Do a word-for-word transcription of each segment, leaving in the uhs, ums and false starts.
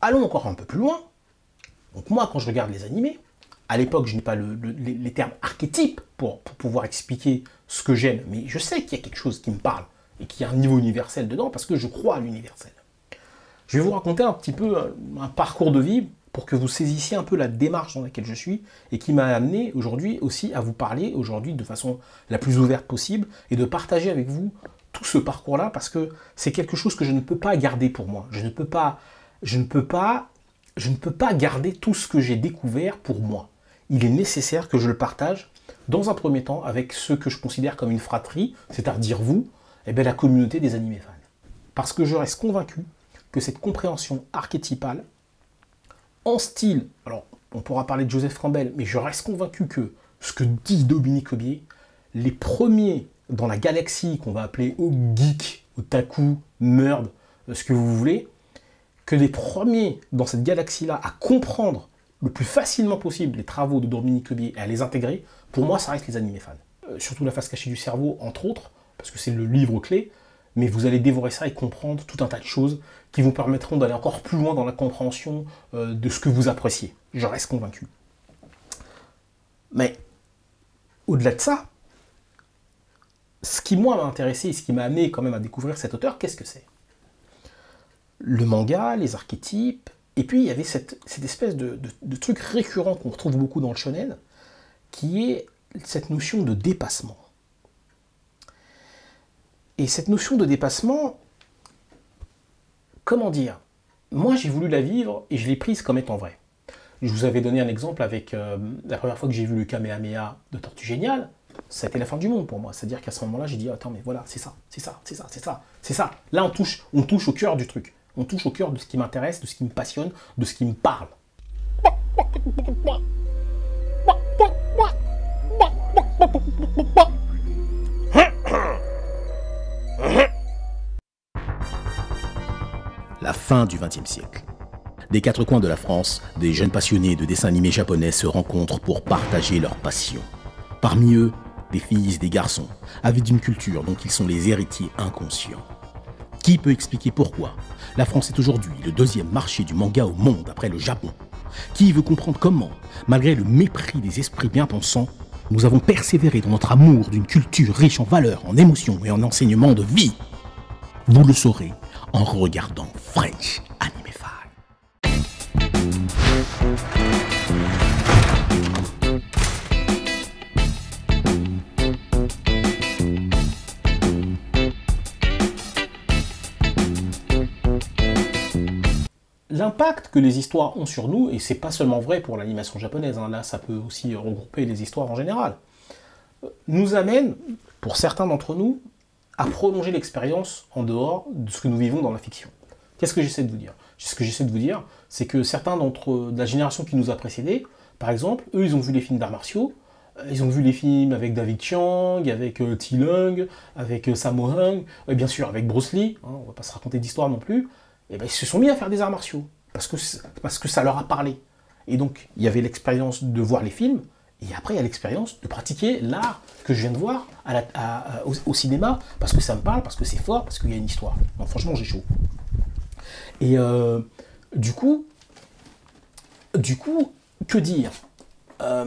allons encore un peu plus loin. Donc moi, quand je regarde les animés, à l'époque, je n'ai pas le, le, les, les termes archétypes pour, pour pouvoir expliquer ce que j'aime, mais je sais qu'il y a quelque chose qui me parle et qu'il y a un niveau universel dedans parce que je crois à l'universel. Je vais vous raconter un petit peu un, un parcours de vie pour que vous saisissiez un peu la démarche dans laquelle je suis et qui m'a amené aujourd'hui aussi à vous parler aujourd'hui de façon la plus ouverte possible et de partager avec vous tout ce parcours-là parce que c'est quelque chose que je ne peux pas garder pour moi. Je ne peux pas, je ne peux pas, je ne peux pas garder tout ce que j'ai découvert pour moi. Il est nécessaire que je le partage dans un premier temps avec ceux que je considère comme une fratrie, c'est-à-dire vous, et bien la communauté des animés fans. Parce que je reste convaincu que cette compréhension archétypale, en style, alors on pourra parler de Joseph Campbell, mais je reste convaincu que ce que dit Dominique Aubier, les premiers dans la galaxie qu'on va appeler au geek, otaku, nerd, ce que vous voulez, que les premiers dans cette galaxie-là à comprendre le plus facilement possible les travaux de Dominique Aubier et à les intégrer, pour moi ça reste les animés fans. Euh, surtout La face cachée du cerveau, entre autres, parce que c'est le livre clé, mais vous allez dévorer ça et comprendre tout un tas de choses qui vous permettront d'aller encore plus loin dans la compréhension euh, de ce que vous appréciez. Je reste convaincu. Mais au-delà de ça, ce qui moi m'a intéressé et ce qui m'a amené quand même à découvrir cet auteur, qu'est-ce que c'est? Le manga, les archétypes, et puis il y avait cette, cette espèce de, de, de truc récurrent qu'on retrouve beaucoup dans le shonen, qui est cette notion de dépassement. Et cette notion de dépassement, comment dire? Moi j'ai voulu la vivre et je l'ai prise comme étant vraie. Je vous avais donné un exemple avec euh, la première fois que j'ai vu le Kamehameha de Tortue Géniale, ça a été la fin du monde pour moi. C'est-à-dire qu'à ce moment-là, j'ai dit, attends, mais voilà, c'est ça, c'est ça, c'est ça, c'est ça, c'est ça. Là, on touche, on touche au cœur du truc. On touche au cœur de ce qui m'intéresse, de ce qui me passionne, de ce qui me parle. La fin du vingtième siècle. Des quatre coins de la France, des jeunes passionnés de dessins animés japonais se rencontrent pour partager leur passion. Parmi eux, des filles et des garçons, avides d'une culture dont ils sont les héritiers inconscients. Qui peut expliquer pourquoi la France est aujourd'hui le deuxième marché du manga au monde après le Japon? Qui veut comprendre comment, malgré le mépris des esprits bien pensants, nous avons persévéré dans notre amour d'une culture riche en valeurs, en émotions et en enseignements de vie? Vous le saurez en regardant French Anime Fan. L'impact que les histoires ont sur nous, et c'est pas seulement vrai pour l'animation japonaise, hein, là ça peut aussi regrouper les histoires en général, nous amène, pour certains d'entre nous, à prolonger l'expérience en dehors de ce que nous vivons dans la fiction. Qu'est-ce que j'essaie de vous dire? Ce que j'essaie de vous dire, c'est que certains d'entre de la génération qui nous a précédés, par exemple, eux ils ont vu les films d'arts martiaux, ils ont vu les films avec David Chiang, avec euh, T. Lung, avec euh, Sammo Hung, et bien sûr avec Bruce Lee, hein, on va pas se raconter d'histoire non plus, et ben, ils se sont mis à faire des arts martiaux, parce que, parce que ça leur a parlé. Et donc, il y avait l'expérience de voir les films, et après, il y a l'expérience de pratiquer l'art que je viens de voir à la, à, à, au, au cinéma, parce que ça me parle, parce que c'est fort, parce qu'il y a une histoire. Donc franchement, j'ai chaud. Et euh, du coup, du coup, que dire euh,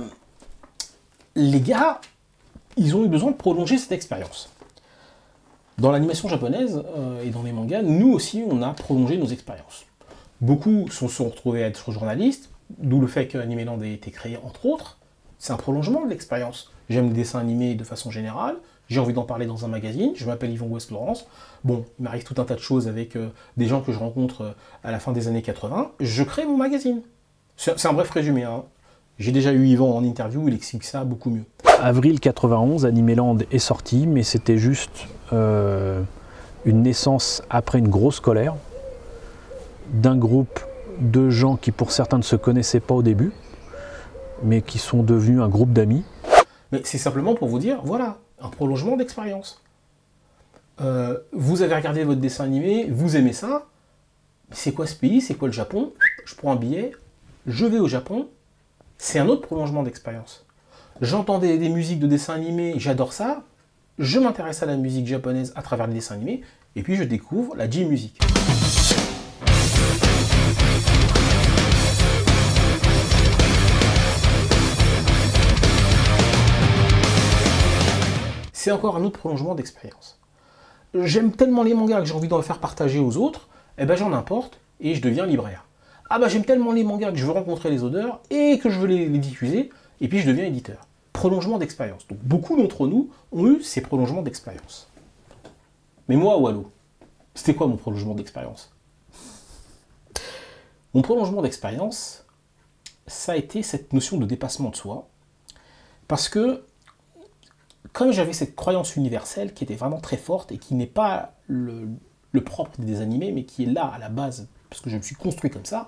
les gars, ils ont eu besoin de prolonger cette expérience. Dans l'animation japonaise euh, et dans les mangas, nous aussi, on a prolongé nos expériences. Beaucoup se sont retrouvés à être journalistes, d'où le fait que Animeland ait été créé, entre autres. C'est un prolongement de l'expérience. J'aime le dessin animé de façon générale, j'ai envie d'en parler dans un magazine, je m'appelle Yvon West-Laurence. Bon, il m'arrive tout un tas de choses avec euh, des gens que je rencontre euh, à la fin des années quatre-vingt, je crée mon magazine. C'est un bref résumé, hein. J'ai déjà eu Yvan en interview, il explique ça beaucoup mieux. Avril quatre-vingt-onze, Animeland est sorti, mais c'était juste euh, une naissance après une grosse colère d'un groupe de gens qui pour certains ne se connaissaient pas au début, mais qui sont devenus un groupe d'amis. Mais c'est simplement pour vous dire, voilà, un prolongement d'expérience. Euh, vous avez regardé votre dessin animé, vous aimez ça, c'est quoi ce pays, c'est quoi le Japon? Je prends un billet, je vais au Japon, c'est un autre prolongement d'expérience. J'entends des, des musiques de dessins animés, j'adore ça, je m'intéresse à la musique japonaise à travers les dessins animés, et puis je découvre la J-Music. c'est encore un autre prolongement d'expérience. J'aime tellement les mangas que j'ai envie d'en faire partager aux autres, eh ben j'en importe et je deviens libraire. Ah bah j'aime tellement les mangas que je veux rencontrer les auteurs et que je veux les, les diffuser, et puis je deviens éditeur. Prolongement d'expérience. Donc beaucoup d'entre nous ont eu ces prolongements d'expérience. Mais moi, Wallo, c'était quoi mon prolongement d'expérience? Mon prolongement d'expérience, ça a été cette notion de dépassement de soi, parce que comme j'avais cette croyance universelle qui était vraiment très forte et qui n'est pas le, le propre des animés, mais qui est là à la base, parce que je me suis construit comme ça,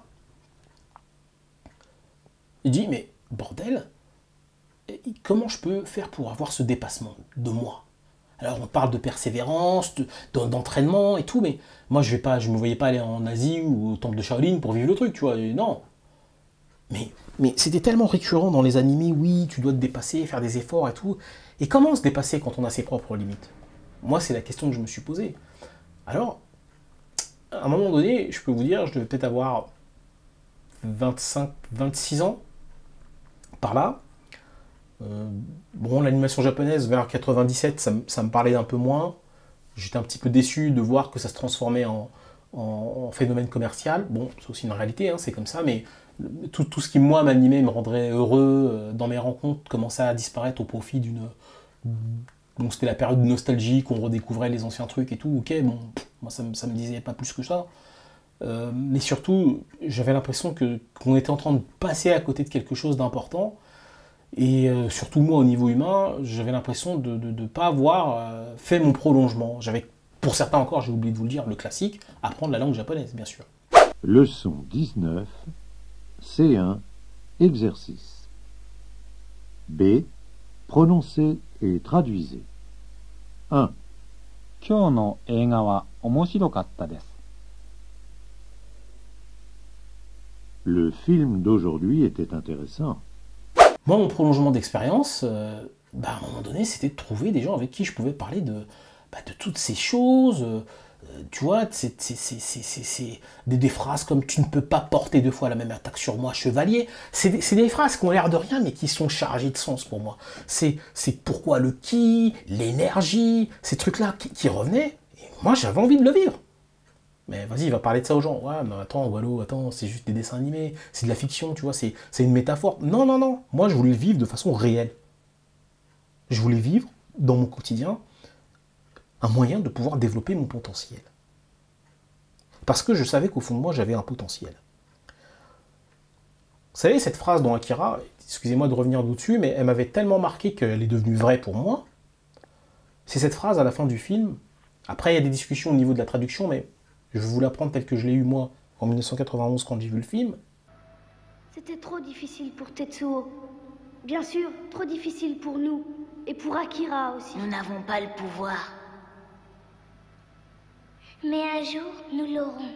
je dis, mais bordel, comment je peux faire pour avoir ce dépassement de moi? Alors on parle de persévérance, d'entraînement et tout, mais moi je vais pas, je me voyais pas aller en Asie ou au temple de Shaolin pour vivre le truc, tu vois, et non. Mais, mais c'était tellement récurrent dans les animés, oui, tu dois te dépasser, faire des efforts et tout. Et comment se dépasser quand on a ses propres limites? Moi c'est la question que je me suis posée. Alors, à un moment donné, je peux vous dire, je devais peut-être avoir vingt-cinq, vingt-six ans, par là. Euh, bon, l'animation japonaise vers quatre-vingt-dix-sept, ça, ça me parlait un peu moins. J'étais un petit peu déçu de voir que ça se transformait en, en, en phénomène commercial. Bon, c'est aussi une réalité, hein, c'est comme ça, mais tout, tout ce qui, moi, m'animait, me rendrait heureux euh, dans mes rencontres, commençait à disparaître au profit d'une... Bon, c'était la période de nostalgie, qu'on redécouvrait les anciens trucs et tout, ok, bon, pff, moi ça, ça me disait pas plus que ça. Euh, mais surtout, j'avais l'impression que qu'on était en train de passer à côté de quelque chose d'important. Et euh, surtout moi, au niveau humain, j'avais l'impression de ne pas avoir euh, fait mon prolongement. J'avais, pour certains encore, j'ai oublié de vous le dire, le classique, apprendre la langue japonaise, bien sûr. Leçon dix-neuf, C un, exercice. B, prononcez et traduisez. un. 今日の映画は面白かったです。 Le film d'aujourd'hui était intéressant. Moi, mon prolongement d'expérience, euh, bah, à un moment donné, c'était de trouver des gens avec qui je pouvais parler de, bah, de toutes ces choses. Euh, tu vois, c'est des, des phrases comme « tu ne peux pas porter deux fois la même attaque sur moi, chevalier ». C'est des, des phrases qui ont l'air de rien, mais qui sont chargées de sens pour moi. C'est pourquoi le ki, l'énergie, ces trucs-là qui, qui revenaient. Et moi, j'avais envie de le vivre. Mais vas-y, va parler de ça aux gens. Ouais, mais attends, Wallo, attends, c'est juste des dessins animés, c'est de la fiction, tu vois, c'est une métaphore. Non, non, non. Moi, je voulais le vivre de façon réelle. Je voulais vivre, dans mon quotidien, un moyen de pouvoir développer mon potentiel. Parce que je savais qu'au fond de moi, j'avais un potentiel. Vous savez, cette phrase dans Akira, excusez-moi de revenir dessus, mais elle m'avait tellement marqué qu'elle est devenue vraie pour moi. C'est cette phrase à la fin du film. Après, il y a des discussions au niveau de la traduction, mais je vais vous l'apprendre telle que je l'ai eu moi en mille neuf cent quatre-vingt-onze quand j'ai vu le film. C'était trop difficile pour Tetsuo. Bien sûr, trop difficile pour nous. Et pour Akira aussi. Nous n'avons pas le pouvoir. Mais un jour, nous l'aurons.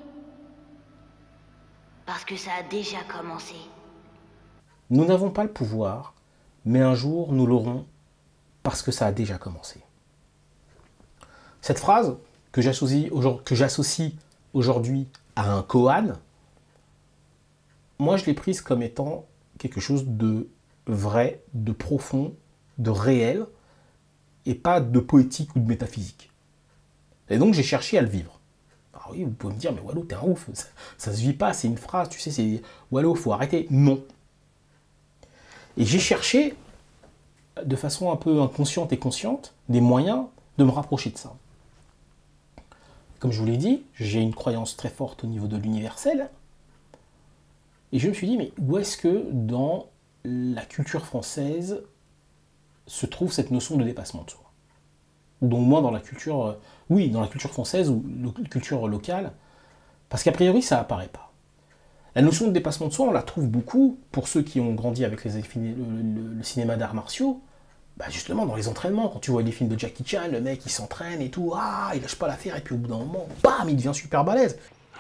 Parce que ça a déjà commencé. Nous n'avons pas le pouvoir, mais un jour, nous l'aurons parce que ça a déjà commencé. Cette phrase que j'associe aujourd'hui à un koan, moi je l'ai prise comme étant quelque chose de vrai, de profond, de réel, et pas de poétique ou de métaphysique. Et donc j'ai cherché à le vivre. Alors oui, vous pouvez me dire, mais Wallo, t'es un ouf, ça, ça se vit pas, c'est une phrase, tu sais, c'est Wallo, faut arrêter. Non. Et j'ai cherché, de façon un peu inconsciente et consciente, des moyens de me rapprocher de ça. Comme je vous l'ai dit, j'ai une croyance très forte au niveau de l'universel. Et je me suis dit, mais où est-ce que dans la culture française se trouve cette notion de dépassement de soi? Donc moi, dans la culture, euh, oui, dans la culture française ou la culture locale, parce qu'a priori, ça apparaît pas. La notion de dépassement de soi, on la trouve beaucoup pour ceux qui ont grandi avec les, le, le, le cinéma d'arts martiaux. Bah justement, dans les entraînements, quand tu vois les films de Jackie Chan, le mec il s'entraîne et tout, ah, il lâche pas l'affaire, et puis au bout d'un moment, bam, il devient super balèze.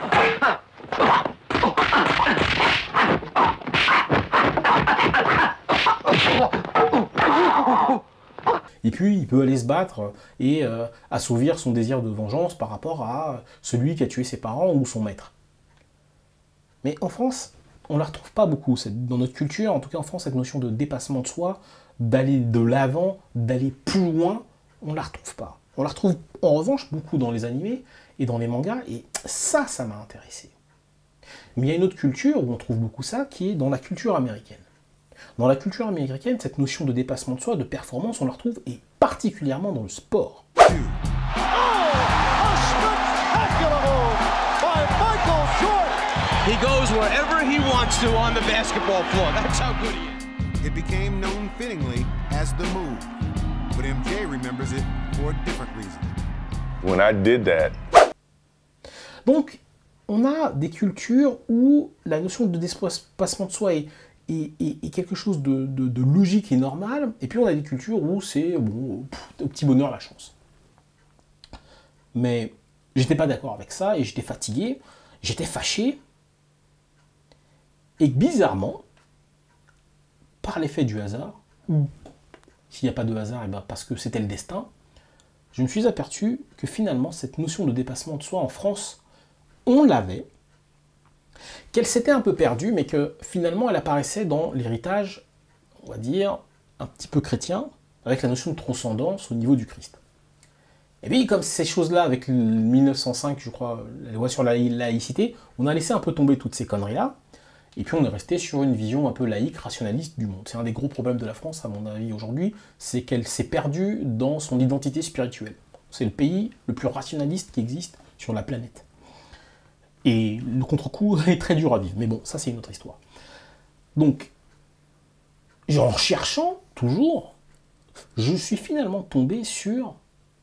Et puis il peut aller se battre et euh, assouvir son désir de vengeance par rapport à celui qui a tué ses parents ou son maître. Mais en France, on ne la retrouve pas beaucoup. Dans notre culture, en tout cas en France, cette notion de dépassement de soi, d'aller de l'avant, d'aller plus loin, on ne la retrouve pas. On la retrouve en revanche beaucoup dans les animés et dans les mangas, et ça, ça m'a intéressé. Mais il y a une autre culture où on trouve beaucoup ça, qui est dans la culture américaine. Dans la culture américaine, cette notion de dépassement de soi, de performance, on la retrouve, et particulièrement dans le sport. He goes wherever he wants to on the basketball floor. That's how good he is. It became known fittingly as the move, but M J remembers it for a different reason. When I did that. Donc, on a des cultures où la notion de dépassement de soi est, est, est, est quelque chose de, de, de logique et normal, et puis on a des cultures où c'est, bon, pff, au petit bonheur, la chance. Mais j'étais pas d'accord avec ça, et j'étais fatigué, j'étais fâché, et bizarrement, par l'effet du hasard, ou s'il n'y a pas de hasard, et ben parce que c'était le destin, je me suis aperçu que finalement, cette notion de dépassement de soi en France, on l'avait, qu'elle s'était un peu perdue, mais que finalement, elle apparaissait dans l'héritage, on va dire, un petit peu chrétien, avec la notion de transcendance au niveau du Christ. Et puis, comme ces choses-là, avec le mille neuf cent cinq, je crois, la loi sur la laïcité, on a laissé un peu tomber toutes ces conneries-là, et puis on est resté sur une vision un peu laïque, rationaliste du monde. C'est un des gros problèmes de la France, à mon avis, aujourd'hui, c'est qu'elle s'est perdue dans son identité spirituelle. C'est le pays le plus rationaliste qui existe sur la planète. Et le contre-coup est très dur à vivre, mais bon, ça c'est une autre histoire. Donc, en cherchant, toujours, je suis finalement tombé sur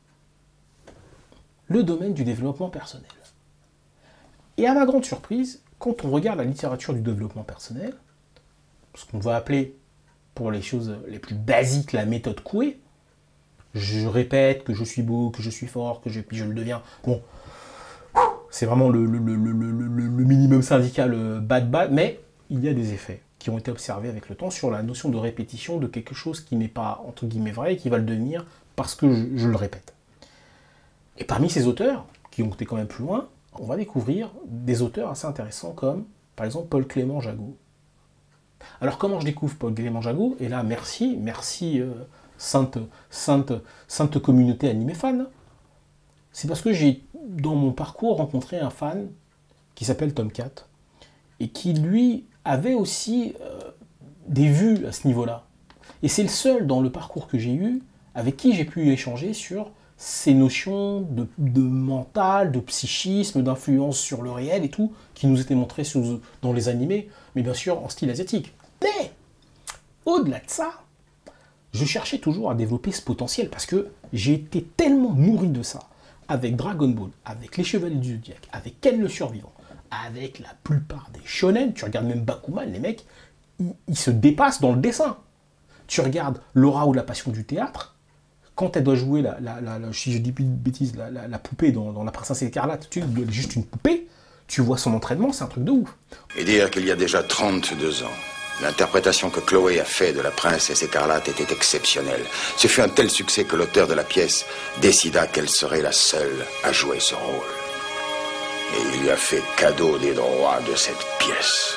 le domaine du développement personnel. Et à ma grande surprise, quand on regarde la littérature du développement personnel, ce qu'on va appeler, pour les choses les plus basiques, la méthode Coué, je répète que je suis beau, que je suis fort, que je, puis je le deviens, bon, c'est vraiment le, le, le, le, le, le minimum syndical bad bad, mais il y a des effets qui ont été observés avec le temps sur la notion de répétition de quelque chose qui n'est pas, entre guillemets, vrai et qui va le devenir parce que je, je le répète. Et parmi ces auteurs, qui ont été quand même plus loin, on va découvrir des auteurs assez intéressants comme, par exemple, Paul Clément Jagot. Alors, comment je découvre Paul Clément Jagot? Et là, merci, merci, euh, sainte, sainte, sainte communauté animée fan. C'est parce que j'ai, dans mon parcours, rencontré un fan qui s'appelle Tomcat, et qui, lui, avait aussi euh, des vues à ce niveau-là. Et c'est le seul dans le parcours que j'ai eu avec qui j'ai pu échanger sur ces notions de, de mental, de psychisme, d'influence sur le réel et tout, qui nous étaient montrées sous, dans les animés, mais bien sûr en style asiatique. Mais, au-delà de ça, je cherchais toujours à développer ce potentiel, parce que j'ai été tellement nourri de ça, avec Dragon Ball, avec les Chevaliers du Zodiac, avec Ken le Survivant, avec la plupart des shonen, tu regardes même Bakuman, les mecs, ils, ils se dépassent dans le dessin. Tu regardes Laura ou la Passion du théâtre, quand elle doit jouer, la, la, la, la, si je dis plus de bêtises, la, la, la poupée dans, dans La Princesse Écarlate, tu es juste une poupée, tu vois son entraînement, c'est un truc de ouf. Et dire qu'il y a déjà trente-deux ans, l'interprétation que Chloé a faite de La Princesse Écarlate était exceptionnelle. Ce fut un tel succès que l'auteur de la pièce décida qu'elle serait la seule à jouer ce rôle. Et il lui a fait cadeau des droits de cette pièce.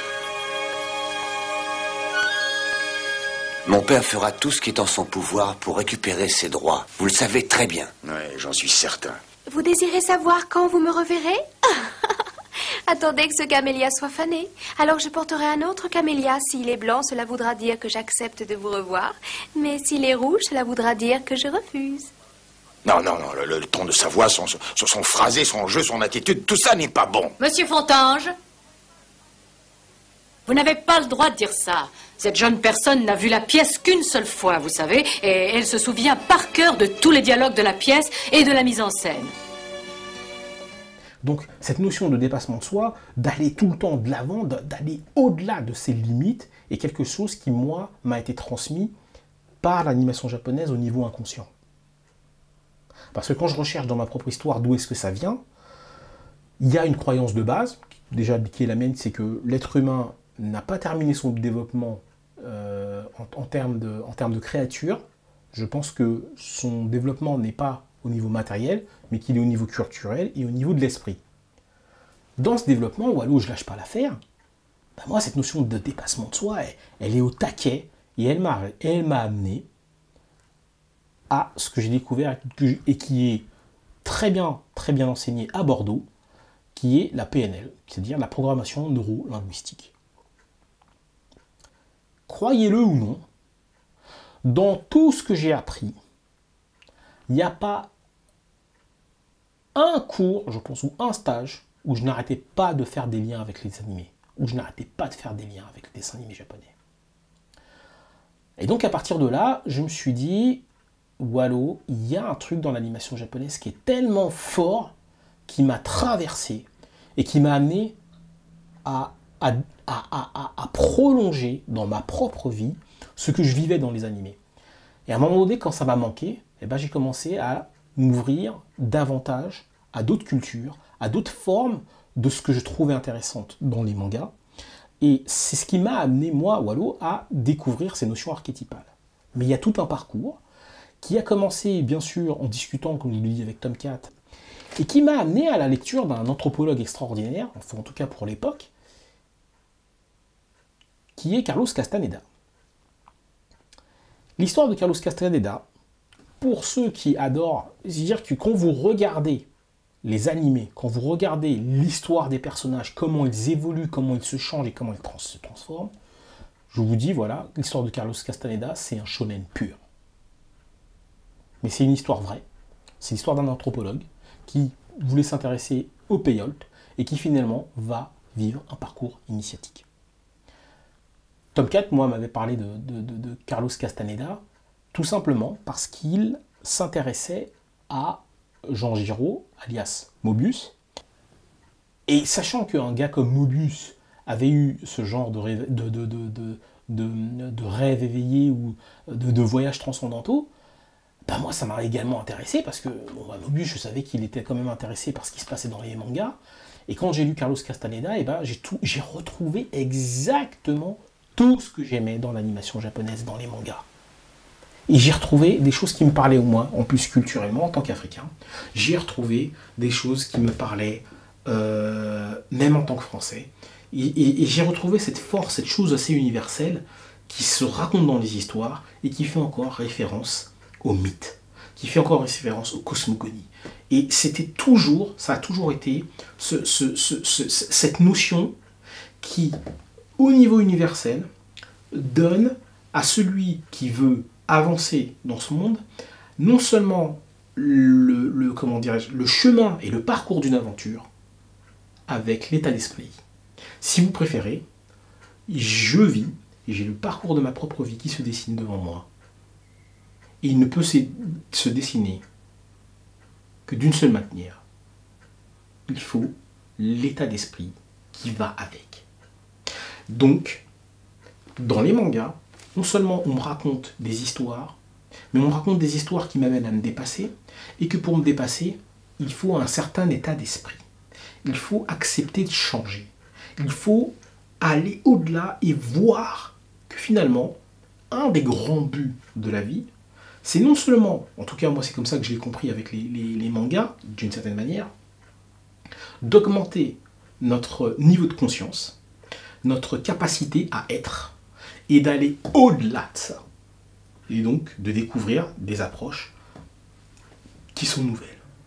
Mon père fera tout ce qui est en son pouvoir pour récupérer ses droits. Vous le savez très bien. Oui, j'en suis certain. Vous désirez savoir quand vous me reverrez? Attendez que ce camélia soit fané. Alors je porterai un autre camélia. S'il est blanc, cela voudra dire que j'accepte de vous revoir. Mais s'il est rouge, cela voudra dire que je refuse. Non, non, non, le, le ton de sa voix, son, son, son phrasé, son jeu, son attitude, tout ça n'est pas bon. Monsieur Fontange, vous n'avez pas le droit de dire ça. Cette jeune personne n'a vu la pièce qu'une seule fois, vous savez, et elle se souvient par cœur de tous les dialogues de la pièce et de la mise en scène. Donc, cette notion de dépassement de soi, d'aller tout le temps de l'avant, d'aller au-delà de ses limites, est quelque chose qui, moi, m'a été transmis par l'animation japonaise au niveau inconscient. Parce que quand je recherche dans ma propre histoire d'où est-ce que ça vient, il y a une croyance de base, déjà qui est la mienne, c'est que l'être humain n'a pas terminé son développement euh, en, en, termes de, en termes de créature. Je pense que son développement n'est pas au niveau matériel, mais qu'il est au niveau culturel et au niveau de l'esprit. Dans ce développement, Wallo, je lâche pas l'affaire, ben moi, cette notion de dépassement de soi, elle, elle est au taquet, et elle m'a elle m'a amené à ce que j'ai découvert et qui est très bien, très bien enseigné à Bordeaux, qui est la P N L, c'est-à-dire la programmation neuro-linguistique. Croyez-le ou non, dans tout ce que j'ai appris, il n'y a pas un cours, je pense, ou un stage où je n'arrêtais pas de faire des liens avec les animés, où je n'arrêtais pas de faire des liens avec les dessins animés japonais. Et donc à partir de là, je me suis dit, Wallo, il y a un truc dans l'animation japonaise qui est tellement fort, qui m'a traversé et qui m'a amené à, à, à, à, à prolonger dans ma propre vie ce que je vivais dans les animés. Et à un moment donné, quand ça m'a manqué, eh ben, j'ai commencé à m'ouvrir davantage à d'autres cultures, à d'autres formes de ce que je trouvais intéressante dans les mangas. Et c'est ce qui m'a amené, moi, Wallo, à découvrir ces notions archétypales. Mais il y a tout un parcours qui a commencé, bien sûr, en discutant, comme je l'ai dit, avec Tomcat, et qui m'a amené à la lecture d'un anthropologue extraordinaire, enfin en tout cas pour l'époque, qui est Carlos Castaneda. L'histoire de Carlos Castaneda, pour ceux qui adorent, c'est-à-dire que quand vous regardez les animés, quand vous regardez l'histoire des personnages, comment ils évoluent, comment ils se changent et comment ils trans se transforment, je vous dis, voilà, l'histoire de Carlos Castaneda, c'est un shonen pur. Mais c'est une histoire vraie. C'est l'histoire d'un anthropologue qui voulait s'intéresser au peyote et qui finalement va vivre un parcours initiatique. Tomcat, moi, m'avait parlé de, de, de, de Carlos Castaneda, tout simplement parce qu'il s'intéressait à Jean Giraud, alias Mobius. Et sachant qu'un gars comme Mobius avait eu ce genre de rêve, de, de, de, de, de, de rêve éveillé ou de, de voyages transcendantaux, ben moi ça m'a également intéressé parce que bon, bah, Mobius, je savais qu'il était quand même intéressé par ce qui se passait dans les mangas. Et quand j'ai lu Carlos Castaneda, et ben, j'ai, tout, j'ai retrouvé exactement tout ce que j'aimais dans l'animation japonaise, dans les mangas. Et j'ai retrouvé des choses qui me parlaient au moins, en plus culturellement, en tant qu'Africain. J'ai retrouvé des choses qui me parlaient, euh, même en tant que Français. Et, et, et j'ai retrouvé cette force, cette chose assez universelle qui se raconte dans les histoires et qui fait encore référence au mythe, qui fait encore référence aux cosmogonies. Et c'était toujours, ça a toujours été ce, ce, ce, ce, cette notion qui, au niveau universel, donne à celui qui veut avancer dans ce monde, non seulement le, le, comment dirais-je, le chemin et le parcours d'une aventure, avec l'état d'esprit. Si vous préférez, je vis, et j'ai le parcours de ma propre vie qui se dessine devant moi, et il ne peut se, se dessiner que d'une seule manière. Il faut l'état d'esprit qui va avec. Donc, dans les mangas, non seulement on me raconte des histoires, mais on me raconte des histoires qui m'amènent à me dépasser, et que pour me dépasser, il faut un certain état d'esprit. Il faut accepter de changer. Il faut aller au-delà et voir que finalement, un des grands buts de la vie, c'est non seulement, en tout cas moi c'est comme ça que je l'ai compris avec les, les, les mangas, d'une certaine manière, d'augmenter notre niveau de conscience, notre capacité à être, et d'aller au-delà de ça. Et donc de découvrir des approches qui sont nouvelles.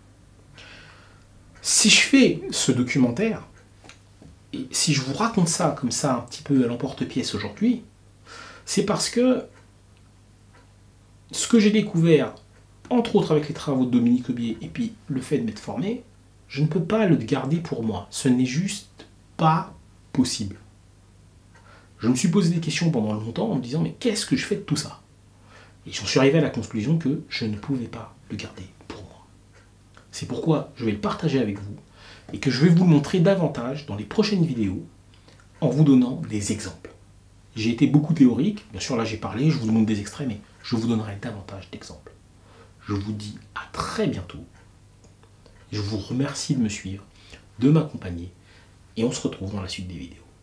Si je fais ce documentaire, et si je vous raconte ça comme ça un petit peu à l'emporte-pièce aujourd'hui, c'est parce que ce que j'ai découvert, entre autres avec les travaux de Dominique Aubier et puis le fait de m'être formé, je ne peux pas le garder pour moi. Ce n'est juste pas possible. Je me suis posé des questions pendant longtemps en me disant mais qu'est-ce que je fais de tout ça? Et j'en suis arrivé à la conclusion que je ne pouvais pas le garder pour moi. C'est pourquoi je vais le partager avec vous et que je vais vous le montrer davantage dans les prochaines vidéos en vous donnant des exemples. J'ai été beaucoup théorique, bien sûr là j'ai parlé, je vous montre des extraits, mais je vous donnerai davantage d'exemples. Je vous dis à très bientôt. Je vous remercie de me suivre, de m'accompagner, et on se retrouve dans la suite des vidéos.